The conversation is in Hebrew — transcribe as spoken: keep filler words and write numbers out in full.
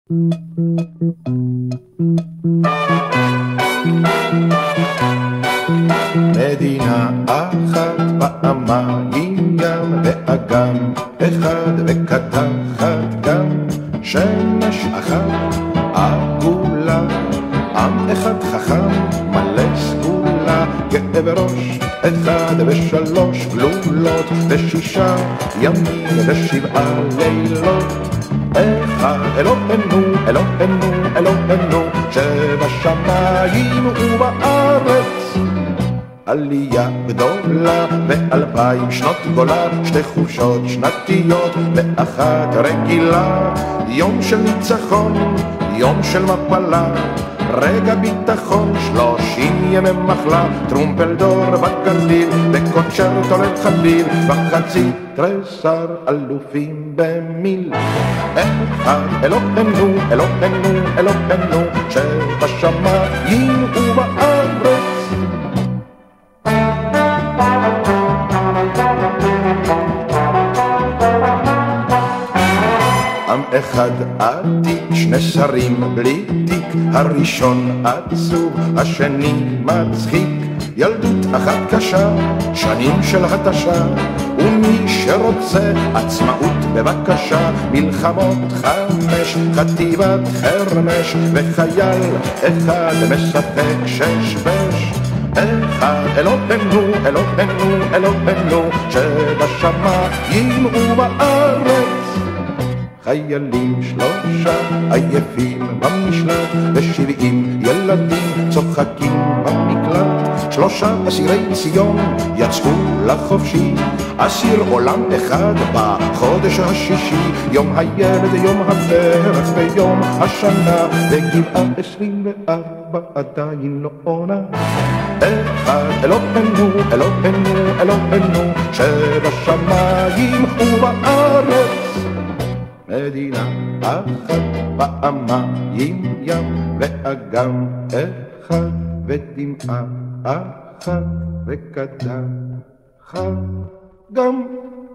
מדינה אחת פעמיים ים ואגם אחד וקדחת גם שמש אחת עגולה עם אחד חכם מלא סגולה גאה בראש אחד ושלוש גלולות ושישה ימים ושבעה לילות אחד אלוהינו אלוהינו אלוהינו שבשמיים ובארץ עלייה גדולה ואלפיים שנות גולה שתי חופשות שנתיות ואחת רגילה יום של ניצחון יום של מפלה רגע ביטחון שלושים ימי מחלה טרומפלדור בגליל וקונצ'רטו לחליל בחצי תריסר אלופים במיל אחד אלוהינו אלוהינו אלוהינו שבשמיים ובארץ עם אחד עתיק, שני שרים בלי תיק, הראשון עצוב, השני מצחיק, ילדות אחת קשה, שנים של התשה, ומי שרוצה עצמאות בבקשה, מלחמות חמש, חטיבת חרמש, וחייל אחד משחק שש בש. אחד אלוהינו, אלוהינו, אלוהינו, שבשמיים ובארץ חיילים שלושה עייפים במשלט ושבעים ילדים צוחקים במקלט שלושה אסירי ציון יצאו לחופשי אסיר עולם אחד בחודש השישי יום הילד, יום הדרך ויום השנה בגבעה עשרים וארבע עדיין לא עונה אחד אלוהינו, אלוהינו, אלוהינו שבשמיים ובארץ מדינה אחת פעמיים ים ואגם אחד ודמעה אחת וקדחת גם